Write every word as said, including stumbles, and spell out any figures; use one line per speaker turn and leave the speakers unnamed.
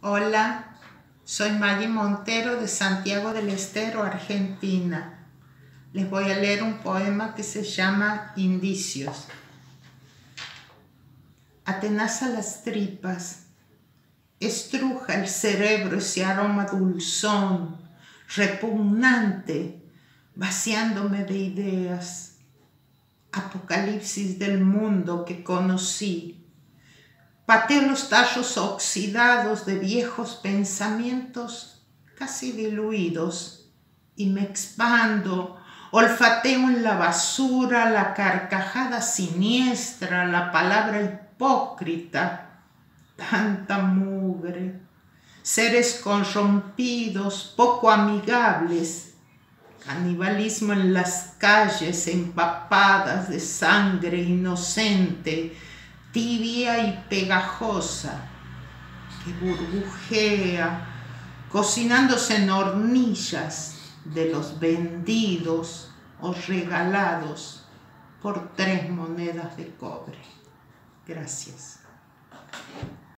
Hola, soy Maggie Montero de Santiago del Estero, Argentina. Les voy a leer un poema que se llama Indicios. Atenaza las tripas, estruja el cerebro ese aroma dulzón, repugnante, vaciándome de ideas. Apocalipsis del mundo que conocí. Pateo los tallos oxidados de viejos pensamientos casi diluidos y me expando, olfateo en la basura la carcajada siniestra, la palabra hipócrita, tanta mugre, seres corrompidos, poco amigables, canibalismo en las calles empapadas de sangre inocente, tibia y pegajosa, que burbujea, cocinándose en hornillas de los vendidos o regalados por tres monedas de cobre. Gracias.